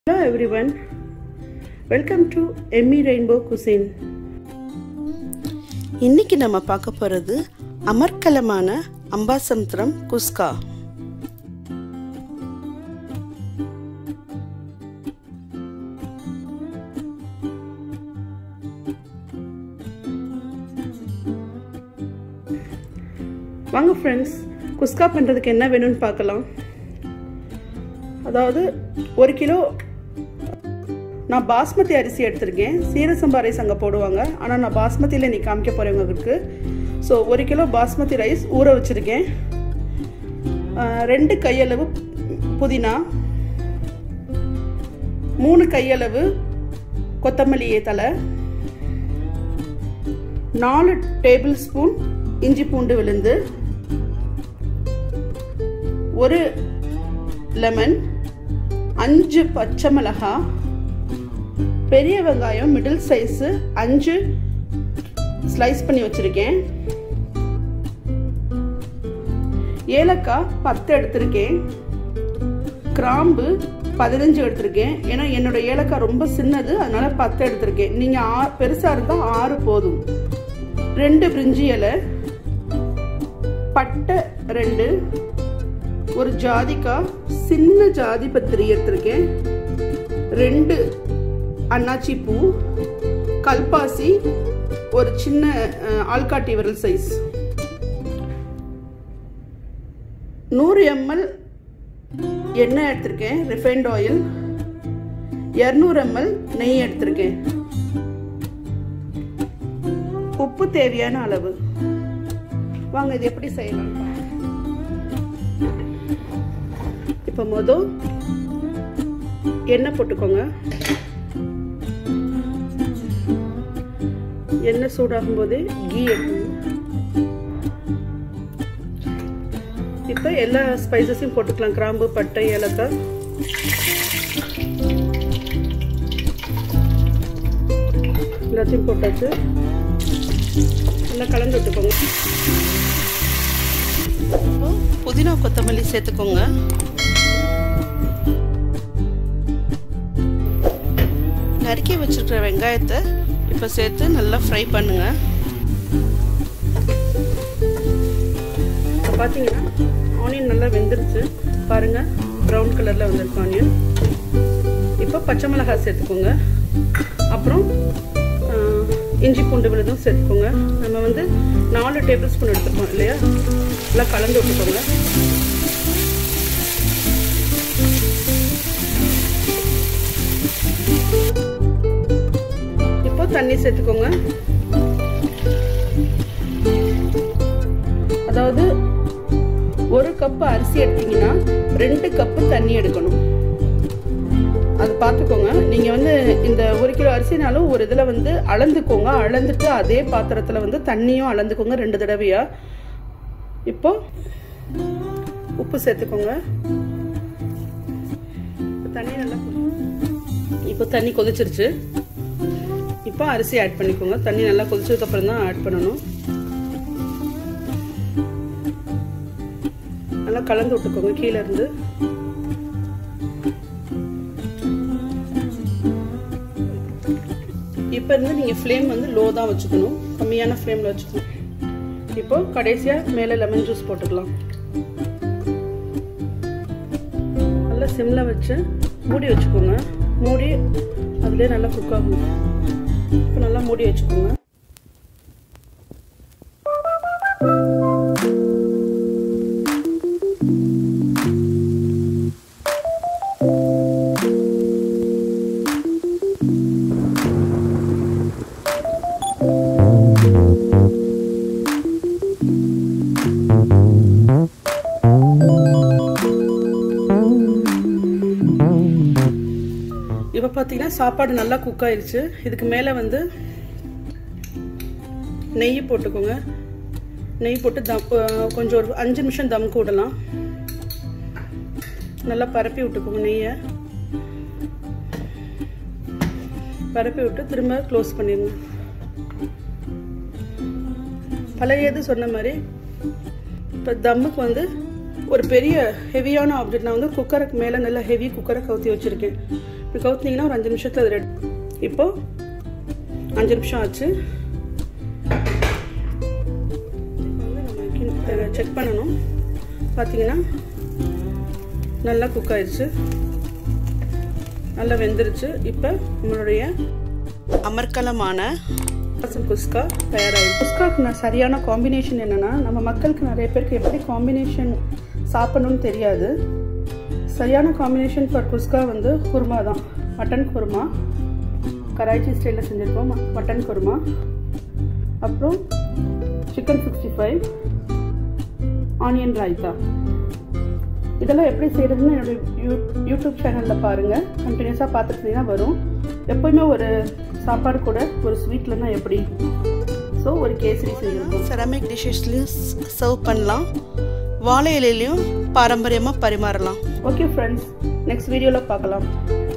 Hello everyone, welcome to Yummy Rainbow Cuisine. இன்னைக்கு நம்ம பார்க்க போறது அமர்க்கலமான அம்பாசமுத்திரம் குஸ்கா. வாங்க फ्रेंड्स, குஸ்கா பண்றதுக்கு என்ன வேணும்னு பார்க்கலாம். அதாவது 1 கிலோ நான் பாஸ்மதி அரிசி எடுத்துருக்கேன். சீரக சம்பா ரைஸ் அங்கே போடுவாங்க, ஆனால் நான் பாஸ்மதியில் இன்றைக்கி காமிக்க போகிறேன் உங்களுக்கு. ஸோ 1 கிலோ பாஸ்மதி ரைஸ் ஊற வச்சுருக்கேன். 2 கையளவு புதினா, 3 கையளவு கொத்தமல்லி தலை, 4 டேபிள் ஸ்பூன் இஞ்சி பூண்டு விழுந்து, 1 லெமன், 5 பச்சை மிளகாய், பெரிய வெங்காயம் மிடில் சைஸு 5 ஸ்லைஸ் பண்ணி வச்சிருக்கேன். ஏலக்காய் 10 எடுத்திருக்கேன். கிராம்பு 15 எடுத்திருக்கேன். ஏன்னா என்னோட ஏலக்காய் ரொம்ப சின்னது, அதனால 10 எடுத்திருக்கேன். நீங்கள் பெருசாக இருந்தால் 6 போதும். 2 பிரிஞ்சி இலை, பட்டை 2, ஒரு ஜாதிக்காய், சின்ன ஜாதி பத்திரி எடுத்திருக்கேன், 2 அன்னாச்சி பூ, கல்பாசி, ஒரு சின்ன ஆள்காட்டி விரல் சைஸ், 100 ml எண்ணெய் எடுத்திருக்கேன், ரிஃபைண்ட் ஆயில், 200 ml நெய் எடுத்திருக்கேன். உப்பு தேவையான அளவு. வாங்க இது எப்படி செய்யலாம். இப்போ முதல் எண்ணெய் போட்டுக்கோங்க. எண்ணெய் சூடாகும் போதே கீ எடுக்கணும். இப்போ எல்லா ஸ்பைசஸையும் போட்டுக்கலாம். கிராம்பு, பட்டை, ஏலக்காய், எல்லாத்தையும் போட்டாச்சு. நல்லா கலந்து விட்டுக்கோங்க. புதினா கொத்தமல்லி சேர்த்துக்கோங்க. நறுக்கி வச்சிருக்கிற வெங்காயத்தை இப்போ சேர்த்து நல்லா ஃப்ரை பண்ணுங்க. இப்போ பார்த்தீங்கன்னா ஆனியன் நல்லா வெந்துருச்சு பாருங்க, ப்ரௌன் கலரில் வந்திருக்கு ஆனியன். இப்போ பச்சை மிளகாய் சேர்த்துக்கோங்க. அப்புறம் இஞ்சி பூண்டு விழுதும் சேர்த்துக்கோங்க. நம்ம வந்து 4 டேபிள் ஸ்பூன் எடுத்துருக்கோம் இல்லையா, நல்லா கலந்து விட்டுக்கோங்க. இப்போ தண்ணி சேர்த்துக்கோங்க. அதாவது 1 கப் அரிசி எடுத்தீங்கன்னா 2 கப்பு தண்ணி எடுக்கணும். அது பார்த்துக்கோங்க. நீங்கள் வந்து இந்த 1 கிலோ அரிசினாலும் ஒரு இதில் வந்து அளந்துக்கோங்க. அளந்துட்டு அதே பாத்திரத்தில் வந்து தண்ணியும் அளந்துக்கோங்க 2 தடவையா. இப்போ உப்பு சேர்த்துக்கோங்க. தண்ணி நல்லா இப்போ தண்ணி கொதிச்சிருச்சு. இப்போ அரிசி ஆட் பண்ணிக்கோங்க. தண்ணி நல்லா கொதிச்சதுக்கு அப்புறம் தான் ஆட் பண்ணணும். நல்லா கலந்து விட்டுக்கோங்க கீழே இருந்து. இப்போ இருந்து நீங்கள் ஃப்ளேம் வந்து லோ தான் வச்சுக்கணும், கம்மியான ஃப்ளேமில் வச்சுக்கணும். இப்போ கடைசியாக மேலே லெமன் ஜூஸ் போட்டுக்கலாம். நல்லா சிம்மில் வச்சு மூடி வச்சுக்கோங்க. மூடி அதுலேயே நல்லா குக் ஆகும். இப்போ நல்லா மூடி வச்சுக்கோங்க. இப்போ பார்த்தீங்கன்னா சாப்பாடு நல்லா குக் ஆயிடுச்சு. இதுக்கு மேலே வந்து நெய் போட்டுக்கோங்க. நெய் போட்டு கொஞ்சம் ஒரு 5 நிமிஷம் தம்க்கு விடலாம். நல்லா பரப்பி விட்டுக்கோங்க. நெய்யை பரப்பி விட்டு திரும்ப க்ளோஸ் பண்ணிடுங்க. பழையது சொன்ன மாதிரி இப்போ தம்முக்கு வந்து ஒரு பெரிய ஹெவியான ஆப்ஜெக்ட் நான் வந்து குக்கருக்கு மேலே நல்லா ஹெவி குக்கரை கவுத்தி வச்சுருக்கேன். இப்போ கவுத்திங்கன்னா ஒரு 5 நிமிஷத்தில் அது ரெடி. இப்போது 5 நிமிஷம் ஆச்சு. நம்ம செக் பண்ணணும். பார்த்தீங்கன்னா நல்லா குக் ஆயிடுச்சு, நல்லா வெந்துருச்சு. இப்போ நம்மளுடைய அமர்க்கலமான குஸ்கா தயாராகிடும். குஸ்காக்கு நான் சரியான காம்பினேஷன் என்னென்னா, நம்ம மக்களுக்கு நிறைய பேருக்கு எப்படி காம்பினேஷன் சாப்பிடணும்னு தெரியாது. சரியான காம்பினேஷன் ஃபார் குஸ்கா வந்து குருமா தான். மட்டன் குருமா, கராச்சி ஸ்டைலில் செஞ்சுருக்கோம் மட்டன் குருமா. அப்புறம் சிக்கன் 65, ஆனியன் ரைத்தா. இதெல்லாம் எப்படி செய்கிறதுன்னு என்னுடைய யூடியூப் சேனலில் பாருங்கள். கண்டினியூஸாக பார்த்துட்டிங்கன்னா வரும். எப்போயுமே ஒரு சாப்பாடு கூட ஒரு ஸ்வீட்லன்னா எப்படி, ஸோ ஒரு கேசரி செய்யணும். செராமிக் டிஷ்ஷஸ்லையும் சர்வ் பண்ணலாம், வாழை இலையிலையும் பாரம்பரியமாக பரிமாறலாம். ஓகே ஃப்ரெண்ட்ஸ், நெக்ஸ்ட் வீடியோவில் பார்க்கலாம்.